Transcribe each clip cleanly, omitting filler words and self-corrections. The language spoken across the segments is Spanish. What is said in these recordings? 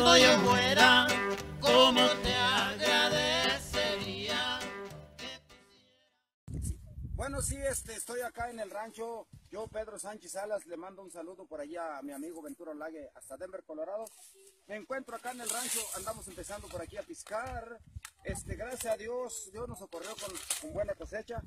estando yo fuera, cómo te agradecería. Bueno, sí, estoy acá en el rancho. Yo, Pedro Sánchez Salas, le mando un saludo por allá a mi amigo Ventura Lague hasta Denver, Colorado. Me encuentro acá en el rancho, andamos empezando por aquí a piscar. Gracias a Dios, Dios nos socorrió con buena cosecha.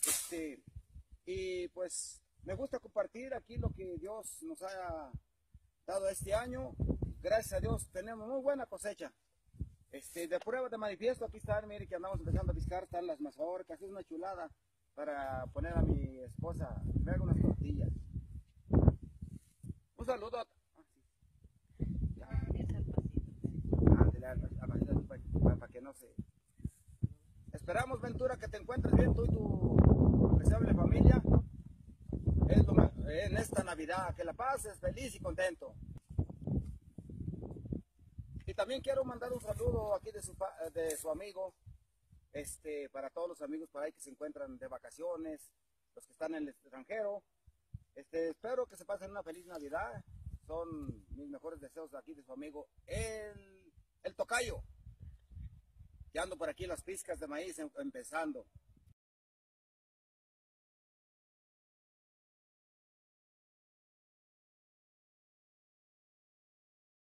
Y pues me gusta compartir aquí lo que Dios nos ha dado este año. Gracias a Dios tenemos muy buena cosecha. De prueba de manifiesto, aquí están, mire que andamos empezando a piscar, están las mazorcas, es una chulada para poner a mi esposa, le hago unas tortillas. Un saludo a... Para que no se... Esperamos, Ventura, que te encuentres bien tú y tu apreciable familia en esta Navidad, que la pases feliz y contento. Y también quiero mandar un saludo aquí de su amigo, para todos los amigos por ahí que se encuentran de vacaciones, los que están en el extranjero. Espero que se pasen una feliz Navidad. Son mis mejores deseos aquí de su amigo, el Tocayo. Ya ando por aquí las pizcas de maíz empezando.